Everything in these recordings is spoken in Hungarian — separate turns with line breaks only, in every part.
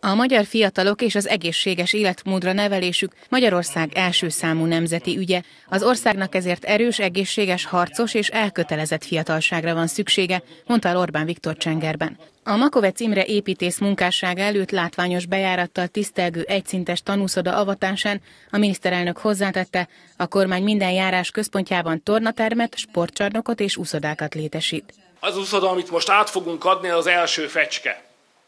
A magyar fiatalok és az egészséges életmódra nevelésük Magyarország első számú nemzeti ügye. Az országnak ezért erős, egészséges, harcos és elkötelezett fiatalságra van szüksége, mondta el Orbán Viktor Csengerben. A Makovecz Imre építész munkássága előtt látványos bejárattal tisztelgő egyszintes tanúszoda avatásán a miniszterelnök hozzátette, a kormány minden járás központjában tornatermet, sportcsarnokot és úszodákat létesít.
Az úszoda, amit most át fogunk adni, az első fecske.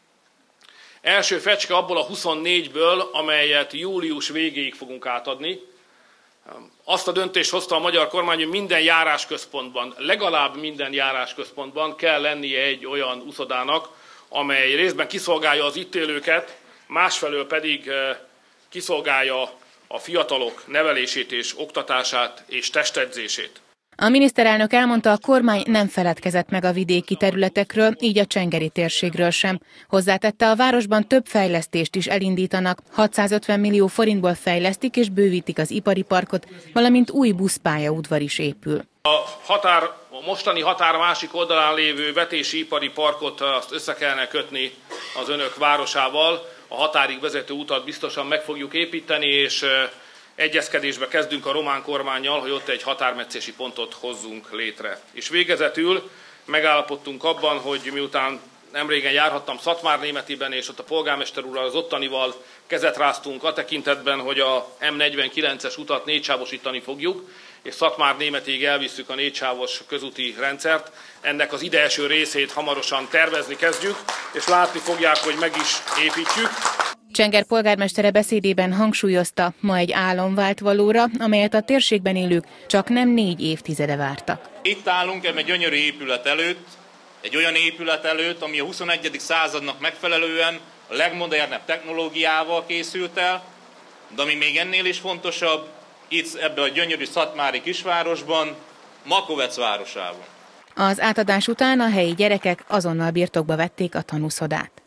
Első fecske abból a 24-ből, amelyet július végéig fogunk átadni. Azt a döntést hozta a magyar kormány, hogy minden járásközpontban, legalább minden járásközpontban kell lennie egy olyan úszodának, amely részben kiszolgálja az itt élőket, másfelől pedig kiszolgálja a fiatalok nevelését és oktatását és testedzését.
A miniszterelnök elmondta, a kormány nem feledkezett meg a vidéki területekről, így a csengeri térségről sem. Hozzátette, a városban több fejlesztést is elindítanak, 650 millió forintból fejlesztik és bővítik az ipari parkot, valamint új buszpályaudvar is épül.
A mostani határ másik oldalán lévő vetési ipari parkot azt össze kellene kötni az önök városával. A határig vezető utat biztosan meg fogjuk építeni, és egyezkedésbe kezdünk a román kormánnyal, hogy ott egy határmetszési pontot hozzunk létre. És végezetül megállapodtunk abban, hogy miután nemrégen járhattam Szatmárnémetiben, és ott a polgármester úrral, az ottanival kezet ráztunk a tekintetben, hogy a M49-es utat négysávosítani fogjuk, és Szatmárnémetig elvisszük a négysávos közúti rendszert. Ennek az ideeső részét hamarosan tervezni kezdjük, és látni fogják, hogy meg is építjük.
Csenger polgármestere beszédében hangsúlyozta, ma egy álom vált valóra, amelyet a térségben élők csak nem 4 évtizede vártak.
Itt állunk egy gyönyörű épület előtt, egy olyan épület előtt, ami a 21. századnak megfelelően a legmodernebb technológiával készült el, de ami még ennél is fontosabb, itt ebben a gyönyörű szatmári kisvárosban, Makovecz városában.
Az átadás után a helyi gyerekek azonnal birtokba vették a tanúszodát.